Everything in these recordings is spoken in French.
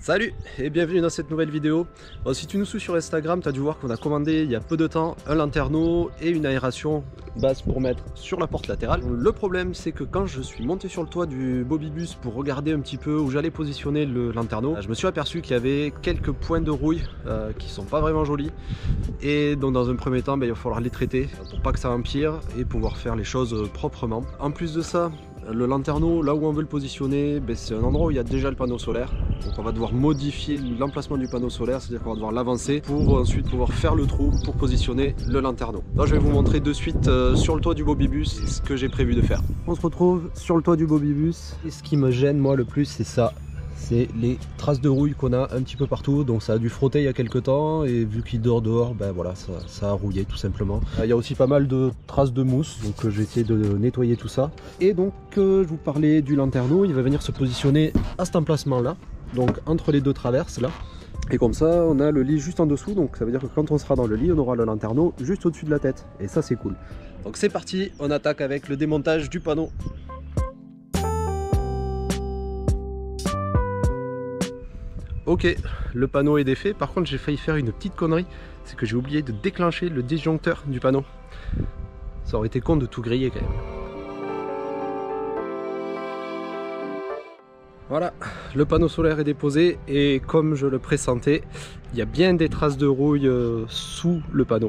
Salut et bienvenue dans cette nouvelle vidéo. Bon, si tu nous suis sur Instagram, tu as dû voir qu'on a commandé il y a peu de temps un lanterneau et une aération basse pour mettre sur la porte latérale. Le problème c'est que quand je suis monté sur le toit du Bobibus pour regarder un petit peu où j'allais positionner le lanterneau, je me suis aperçu qu'il y avait quelques points de rouille qui sont pas vraiment jolis, et donc dans un premier temps il va falloir les traiter pour pas que ça empire et pouvoir faire les choses proprement. En plus de ça, le lanterneau, là où on veut le positionner, c'est un endroit où il y a déjà le panneau solaire. Donc on va devoir modifier l'emplacement du panneau solaire, c'est-à-dire qu'on va devoir l'avancer pour ensuite pouvoir faire le trou pour positionner le lanterneau. Donc je vais vous montrer de suite sur le toit du Bobibus ce que j'ai prévu de faire. On se retrouve sur le toit du Bobibus et ce qui me gêne moi le plus, c'est ça. C'est les traces de rouille qu'on a un petit peu partout. Donc ça a dû frotter il y a quelques temps et vu qu'il dort dehors, ben voilà, ça a rouillé tout simplement. Il y a aussi pas mal de traces de mousse, donc je vais essayer de nettoyer tout ça. Et donc je vous parlais du lanterneau, il va venir se positionner à cet emplacement là, donc entre les deux traverses là. Et comme ça on a le lit juste en dessous, donc ça veut dire que quand on sera dans le lit on aura le lanterneau juste au-dessus de la tête. Et ça c'est cool. Donc c'est parti, on attaque avec le démontage du panneau. Ok, le panneau est défait. Par contre j'ai failli faire une petite connerie, c'est que j'ai oublié de déclencher le disjoncteur du panneau. Ça aurait été con de tout griller quand même. Voilà, le panneau solaire est déposé et comme je le pressentais, il y a bien des traces de rouille sous le panneau.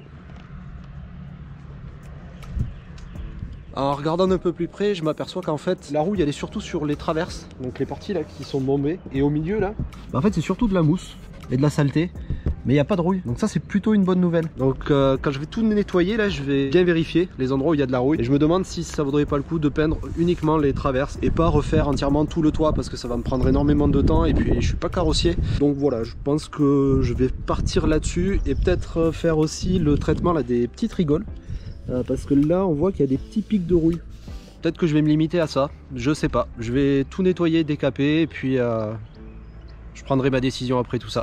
En regardant un peu plus près, je m'aperçois qu'en fait la rouille elle est surtout sur les traverses, donc les parties là qui sont bombées, et au milieu là, en fait c'est surtout de la mousse et de la saleté, mais il n'y a pas de rouille, donc ça c'est plutôt une bonne nouvelle. Donc quand je vais tout nettoyer là, je vais bien vérifier les endroits où il y a de la rouille, et je me demande si ça vaudrait pas le coup de peindre uniquement les traverses et pas refaire entièrement tout le toit, parce que ça va me prendre énormément de temps et puis je suis pas carrossier. Donc voilà, je pense que je vais partir là-dessus et peut-être faire aussi le traitement là des petites rigoles. Parce que là on voit qu'il y a des petits pics de rouille. Peut-être que je vais me limiter à ça, je sais pas. Je vais tout nettoyer, décaper et puis je prendrai ma décision après tout ça.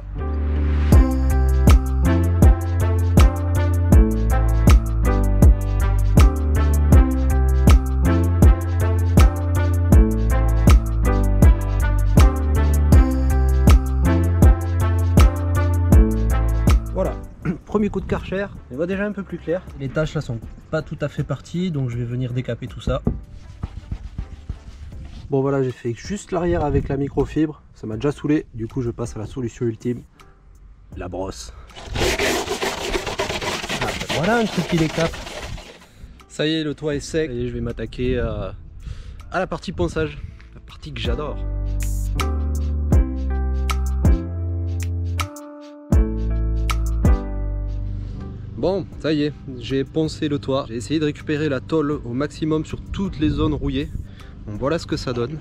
Premier coup de Karcher, on voit déjà un peu plus clair. Les taches là sont pas tout à fait parties, donc je vais venir décaper tout ça. Bon voilà, j'ai fait juste l'arrière avec la microfibre, ça m'a déjà saoulé, du coup je passe à la solution ultime, la brosse. Ah, ben voilà un truc qui décape. Ça y est, le toit est sec et je vais m'attaquer à la partie ponçage, la partie que j'adore. Bon, ça y est, j'ai poncé le toit, j'ai essayé de récupérer la tôle au maximum sur toutes les zones rouillées. Bon, voilà ce que ça donne.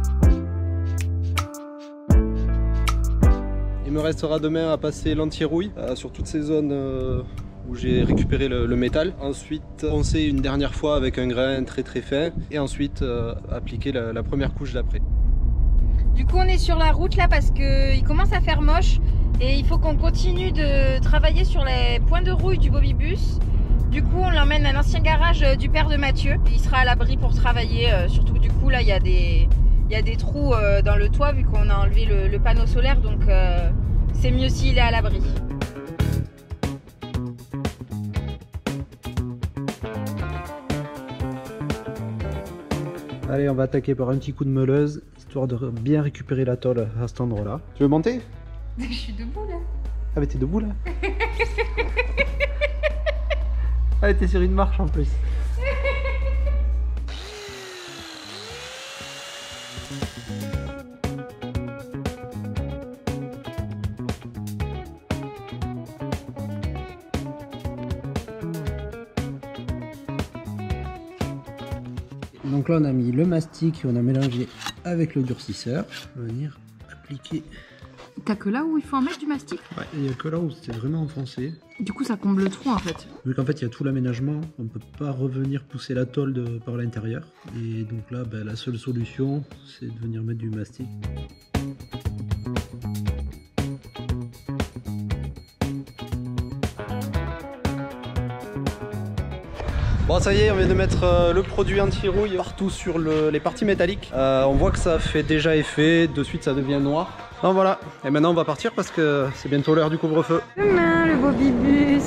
Il me restera demain à passer l'anti-rouille sur toutes ces zones où j'ai récupéré le métal. Ensuite, poncer une dernière fois avec un grain très fin et ensuite appliquer la première couche d'après. Du coup, on est sur la route là parce qu'il commence à faire moche. Et il faut qu'on continue de travailler sur les points de rouille du Bobibus. Du coup, on l'emmène à l'ancien garage du père de Mathieu. Il sera à l'abri pour travailler. Surtout que du coup, là, il y a des trous dans le toit vu qu'on a enlevé le panneau solaire. Donc, c'est mieux s'il est à l'abri. Allez, on va attaquer par un petit coup de meuleuse, histoire de bien récupérer la tôle à cet endroit-là. Tu veux monter ? Je suis debout là. Ah mais t'es debout là. Ah t'es sur une marche en plus. Donc là on a mis le mastic et on a mélangé avec le durcisseur. On va venir appliquer. T'as que là où il faut en mettre du mastic? Ouais, il n'y a que là où c'était vraiment enfoncé. Du coup ça comble le trou en fait. Vu qu'en fait il y a tout l'aménagement, on ne peut pas revenir pousser la tôle par l'intérieur. Et donc là la seule solution c'est de venir mettre du mastic. Bon ça y est, on vient de mettre le produit anti-rouille partout sur les parties métalliques. On voit que ça fait déjà effet, de suite ça devient noir. Donc voilà, et maintenant on va partir parce que c'est bientôt l'heure du couvre-feu. Demain le Bobibus.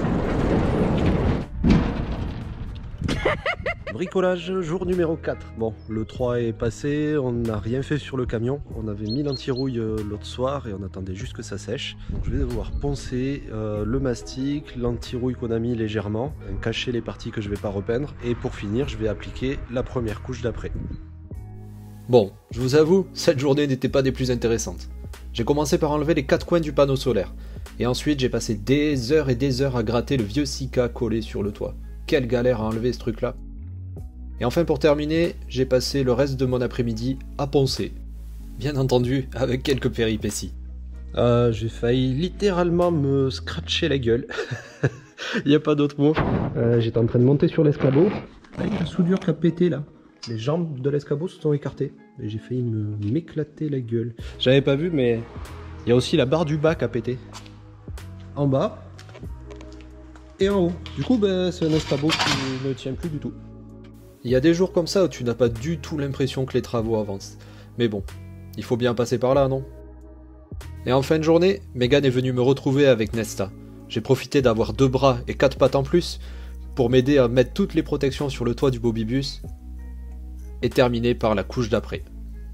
Bricolage, jour numéro 4. Bon, le 3 est passé, on n'a rien fait sur le camion. On avait mis l'anti-rouille l'autre soir et on attendait juste que ça sèche. Donc je vais devoir poncer le mastic, l'anti-rouille qu'on a mis légèrement, cacher les parties que je vais pas repeindre. Et pour finir, je vais appliquer la première couche d'après. Bon, je vous avoue, cette journée n'était pas des plus intéressantes. J'ai commencé par enlever les 4 coins du panneau solaire. Et ensuite j'ai passé des heures et des heures à gratter le vieux Sika collé sur le toit. Quelle galère à enlever ce truc là. Et enfin pour terminer, j'ai passé le reste de mon après-midi à poncer. Bien entendu, avec quelques péripéties. J'ai failli littéralement me scratcher la gueule. Il n'y a pas d'autre mot. J'étais en train de monter sur l'escabeau. Avec la soudure qui a pété là. Les jambes de l'escabeau se sont écartées. Et j'ai failli m'éclater la gueule. J'avais pas vu mais il y a aussi la barre du bas qui a pété. En bas. Et en haut. Du coup c'est un escabeau qui ne tient plus du tout. Il y a des jours comme ça où tu n'as pas du tout l'impression que les travaux avancent. Mais bon, il faut bien passer par là, non? Et en fin de journée, Megan est venue me retrouver avec Nesta. J'ai profité d'avoir 2 bras et 4 pattes en plus pour m'aider à mettre toutes les protections sur le toit du Bobibus et terminer par la couche d'après.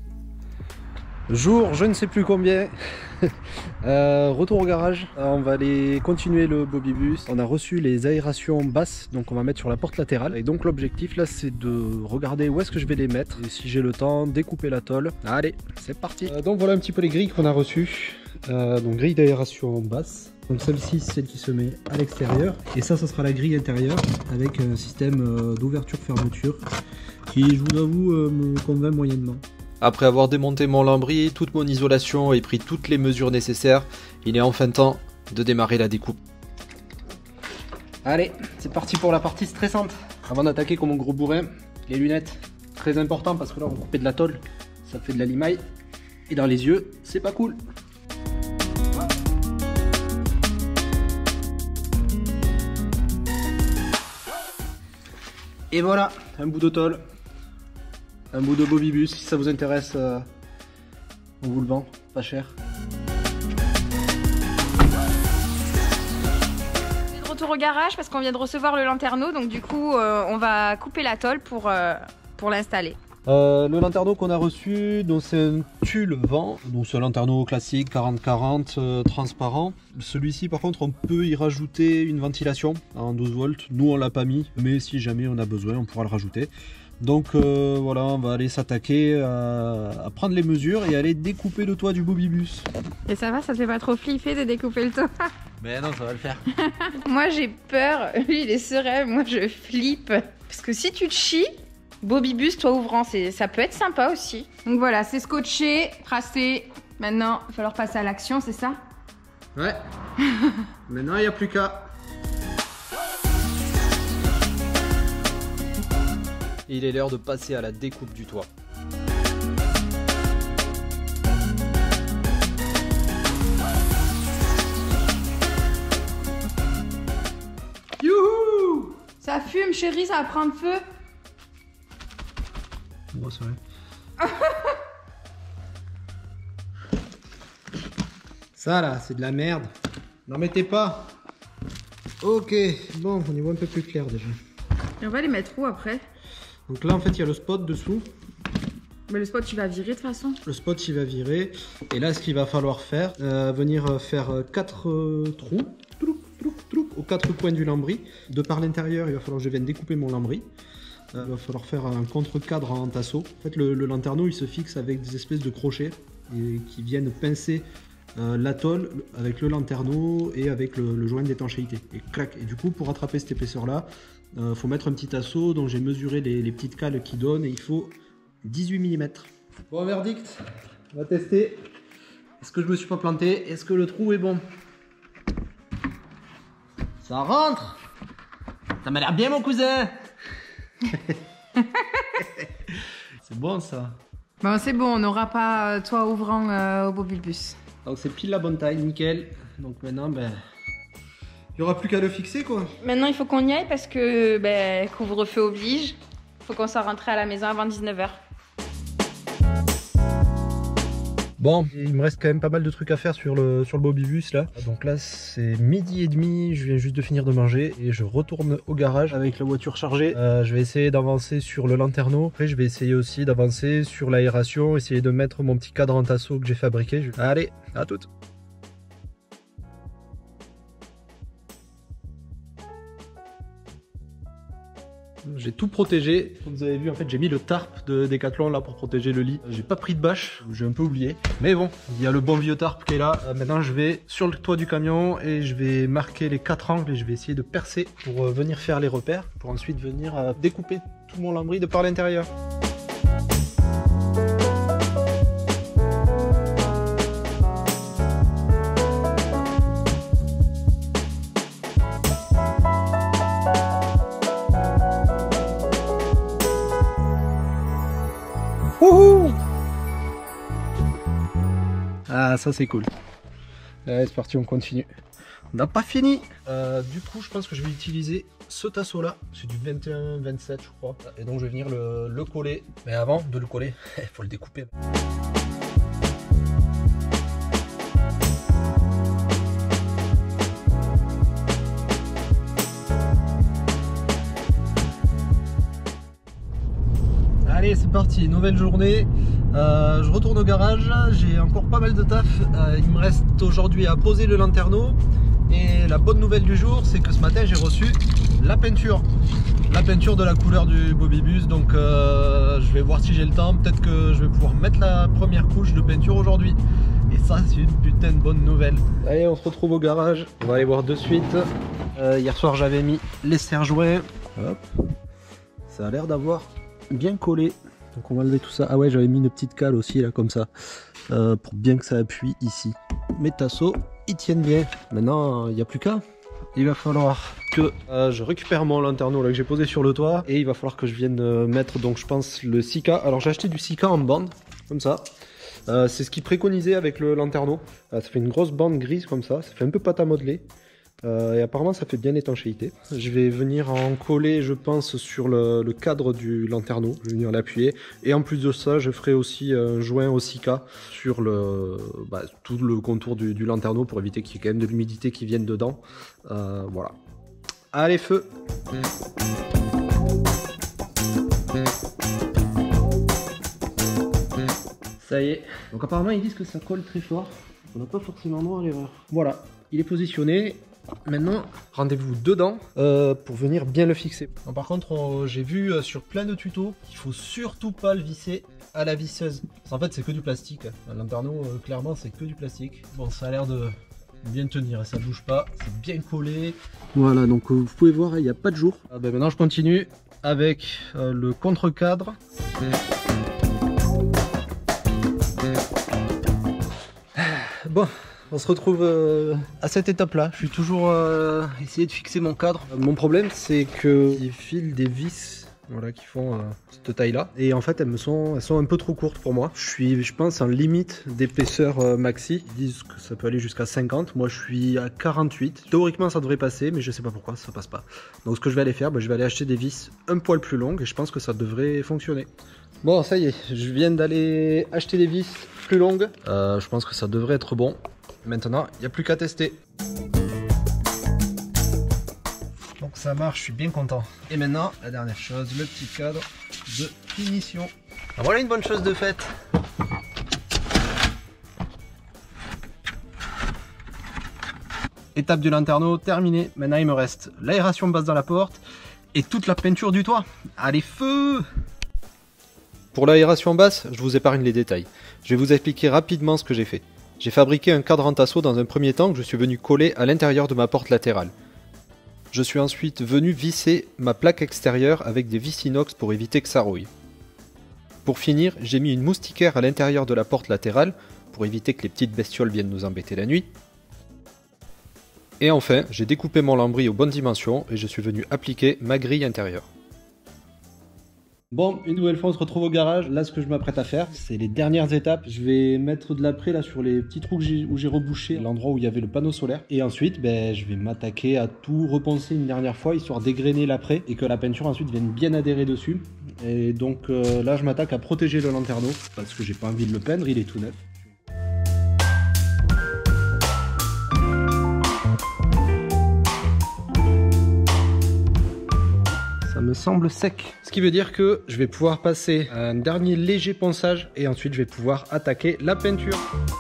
Jour, je ne sais plus combien. Retour au garage. On va aller continuer le Bobibus. On a reçu les aérations basses, donc on va mettre sur la porte latérale. Et donc l'objectif là, c'est de regarder où est-ce que je vais les mettre. Et si j'ai le temps, découper la tôle. Allez, c'est parti. Donc voilà un petit peu les grilles qu'on a reçues. Donc grille d'aération basse. Donc celle-ci, c'est celle qui se met à l'extérieur. Et ça sera la grille intérieure avec un système d'ouverture-fermeture qui, je vous avoue, me convainc moyennement. Après avoir démonté mon lambris, toute mon isolation et pris toutes les mesures nécessaires, il est enfin temps de démarrer la découpe. Allez, c'est parti pour la partie stressante. Avant d'attaquer comme un gros bourrin, les lunettes, très important parce que là on va couper de la tôle, ça fait de la limaille. Et dans les yeux, c'est pas cool. Et voilà, un bout de tôle. Un bout de Bobibus, si ça vous intéresse, on vous le vend, pas cher. De retour au garage parce qu'on vient de recevoir le lanterneau, donc du coup on va couper la tôle pour l'installer. Le lanterneau qu'on a reçu, donc c'est un tulle vent, donc c'est un lanterneau classique 40-40 transparent. Celui-ci par contre on peut y rajouter une ventilation en 12 volts, nous on l'a pas mis, mais si jamais on a besoin on pourra le rajouter. Donc voilà, on va aller s'attaquer à prendre les mesures et aller découper le toit du Bobibus. Et ça va, ça te fait pas trop flipper de découper le toit? Mais non, ça va le faire. Moi j'ai peur, lui il est serein, moi je flippe. Parce que si tu te chies, Bobibus, toit ouvrant, ça peut être sympa aussi. Donc voilà, c'est scotché, tracé. Maintenant, il va falloir passer à l'action, c'est ça? Ouais. Maintenant, il n'y a plus qu'à. Il est l'heure de passer à la découpe du toit. Youhou! Ça fume, chérie, ça va prendre feu. Bon, c'est vrai. Ça là, c'est de la merde. N'en mettez pas. Ok, bon, on y voit un peu plus clair déjà. Et on va les mettre où après? Donc là, en fait, il y a le spot dessous. Mais le spot, tu vas virer de toute façon. Le spot, il va virer. Et là, ce qu'il va falloir faire, venir faire 4 trous, aux 4 coins du lambris. De par l'intérieur, il va falloir que je vienne découper mon lambris. Il va falloir faire un contre-cadre en tasseau. En fait, le lanterneau, il se fixe avec des espèces de crochets qui viennent pincer la tôle avec le lanterneau et avec le joint d'étanchéité. Et clac. Et du coup, pour attraper cette épaisseur-là, faut mettre un petit tasseau. Donc j'ai mesuré les petites cales qui donnent et il faut 18 mm. Bon, verdict, on va tester. Est-ce que je me suis pas planté? Est-ce que le trou est bon? Ça rentre. Ça m'a l'air bien, mon cousin. C'est bon ça. Bon, c'est bon, on n'aura pas toit ouvrant au Bobibus. Donc c'est pile la bonne taille, nickel. Donc maintenant, ben, Il y aura plus qu'à le fixer quoi. Maintenant, il faut qu'on y aille parce que couvre-feu oblige. Faut qu'on soit rentré à la maison avant 19h. Bon, il me reste quand même pas mal de trucs à faire sur le Bobibus là. Donc là c'est 12h30, je viens juste de finir de manger et je retourne au garage avec la voiture chargée. Je vais essayer d'avancer sur le lanterneau. Après je vais essayer aussi d'avancer sur l'aération, essayer de mettre mon petit cadre en tasseau que j'ai fabriqué. Allez, à toutes. J'ai tout protégé, comme vous avez vu en fait j'ai mis le tarp de Decathlon là pour protéger le lit. J'ai pas pris de bâche, j'ai un peu oublié. Mais bon, il y a le bon vieux tarp qui est là. Maintenant je vais sur le toit du camion et je vais marquer les 4 angles et je vais essayer de percer pour venir faire les repères. Pour ensuite venir découper tout mon lambris de par l'intérieur. Wouhou! Ah ça c'est cool. Allez c'est parti, on continue. On n'a pas fini. Du coup je pense que je vais utiliser ce tasseau là. C'est du 21-27 je crois. Et donc je vais venir le coller. Mais avant de le coller, il faut le découper. Allez c'est parti, nouvelle journée, je retourne au garage, j'ai encore pas mal de taf, il me reste aujourd'hui à poser le lanterneau et la bonne nouvelle du jour c'est que ce matin j'ai reçu la peinture de la couleur du Bobibus, donc je vais voir si j'ai le temps, peut-être que je vais pouvoir mettre la première couche de peinture aujourd'hui et ça c'est une putain de bonne nouvelle. Allez on se retrouve au garage, on va aller voir de suite. Hier soir j'avais mis les serre-joints, hop, ça a l'air d'avoir bien collé, donc on va enlever tout ça. Ah ouais j'avais mis une petite cale aussi là comme ça pour bien que ça appuie ici. Mes tasseaux ils tiennent bien. Maintenant il n'y a plus qu'à, il va falloir que je récupère mon lanterneau là que j'ai posé sur le toit et il va falloir que je vienne mettre donc je pense le Sika. Alors j'ai acheté du Sika en bande comme ça, c'est ce qui préconisait avec le lanterneau. Ça fait une grosse bande grise comme ça fait un peu pâte à modeler. Et apparemment ça fait bien l'étanchéité. Je vais venir en coller je pense sur le cadre du lanterneau, je vais venir l'appuyer et en plus de ça je ferai aussi un joint au Sika sur tout le contour du lanterneau pour éviter qu'il y ait quand même de l'humidité qui vienne dedans. Voilà. Allez feu. Ça y est. Donc apparemment ils disent que ça colle très fort. On n'a pas forcément droit à l'erreur. Voilà, il est positionné. Maintenant, rendez-vous dedans pour venir bien le fixer. Bon, par contre, j'ai vu sur plein de tutos qu'il faut surtout pas le visser à la visseuse. Parce qu'en fait, c'est que du plastique. Un lanterneau, clairement, c'est que du plastique. Bon, ça a l'air de bien tenir et ça bouge pas. C'est bien collé. Voilà, donc vous pouvez voir, il n'y a pas de jour. Maintenant, je continue avec le contre-cadre. Bon. On se retrouve à cette étape là, je suis toujours essayé de fixer mon cadre. Mon problème c'est qu'il file des vis voilà, qui font cette taille là et en fait elles sont un peu trop courtes pour moi. Je suis je pense en limite d'épaisseur maxi, ils disent que ça peut aller jusqu'à 50, moi je suis à 48. Théoriquement ça devrait passer mais je sais pas pourquoi ça passe pas. Donc ce que je vais aller faire, je vais aller acheter des vis un poil plus longues et je pense que ça devrait fonctionner. Bon ça y est, je viens d'aller acheter des vis plus longues, je pense que ça devrait être bon. Maintenant, il n'y a plus qu'à tester. Donc ça marche, je suis bien content. Et maintenant, la dernière chose, le petit cadre de finition. Alors voilà une bonne chose de faite. Étape du lanterneau terminée. Maintenant, il me reste l'aération basse dans la porte et toute la peinture du toit. Allez, feu! Pour l'aération basse, je vous épargne les détails. Je vais vous expliquer rapidement ce que j'ai fait. J'ai fabriqué un cadre en tasseau dans un premier temps que je suis venu coller à l'intérieur de ma porte latérale. Je suis ensuite venu visser ma plaque extérieure avec des vis inox pour éviter que ça rouille. Pour finir, j'ai mis une moustiquaire à l'intérieur de la porte latérale pour éviter que les petites bestioles viennent nous embêter la nuit. Et enfin, j'ai découpé mon lambris aux bonnes dimensions et je suis venu appliquer ma grille intérieure. Bon, une nouvelle fois on se retrouve au garage. Là ce que je m'apprête à faire, c'est les dernières étapes. Je vais mettre de l'après là sur les petits trous où j'ai rebouché l'endroit où il y avait le panneau solaire. Et ensuite je vais m'attaquer à tout repenser une dernière fois, histoire d'égrener l'après et que la peinture ensuite vienne bien adhérer dessus. Et donc là je m'attaque à protéger le lanterneau parce que j'ai pas envie de le peindre, il est tout neuf. Ça me semble sec. Ce qui veut dire que je vais pouvoir passer un dernier léger ponçage et ensuite je vais pouvoir attaquer la peinture.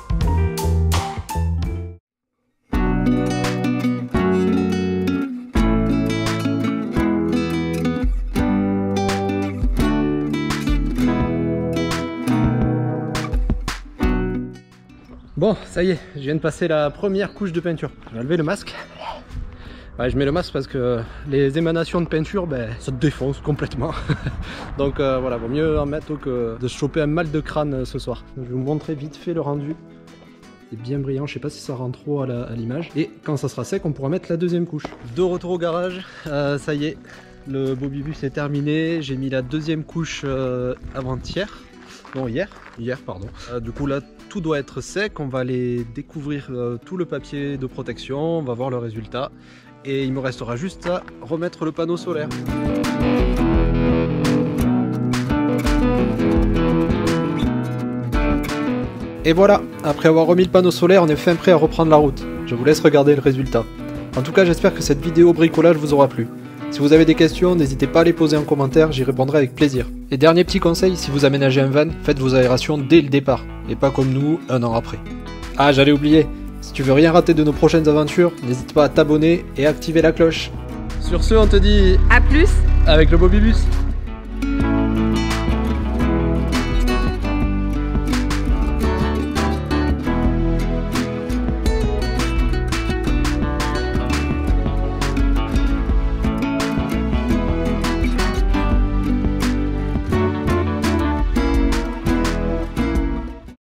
Bon, ça y est, je viens de passer la première couche de peinture. Je vais enlever le masque. Ouais, je mets le masque parce que les émanations de peinture, ça te défonce complètement. Donc voilà, vaut mieux en mettre que de se choper un mal de crâne ce soir. Je vais vous montrer vite fait le rendu. C'est bien brillant, je sais pas si ça rend trop à l'image. Et quand ça sera sec, on pourra mettre la deuxième couche. De retour au garage, ça y est, le Bobibus est terminé. J'ai mis la deuxième couche avant-hier. Non, hier pardon. Du coup là, tout doit être sec. On va aller découvrir tout le papier de protection. On va voir le résultat. Et il me restera juste à remettre le panneau solaire. Et voilà, après avoir remis le panneau solaire, on est fin prêt à reprendre la route. Je vous laisse regarder le résultat. En tout cas, j'espère que cette vidéo bricolage vous aura plu. Si vous avez des questions, n'hésitez pas à les poser en commentaire, j'y répondrai avec plaisir. Et dernier petit conseil, si vous aménagez un van, faites vos aérations dès le départ, et pas comme nous, un an après. Ah, j'allais oublier, si tu veux rien rater de nos prochaines aventures, n'hésite pas à t'abonner et activer la cloche. Sur ce, on te dit à plus avec le Bobibus.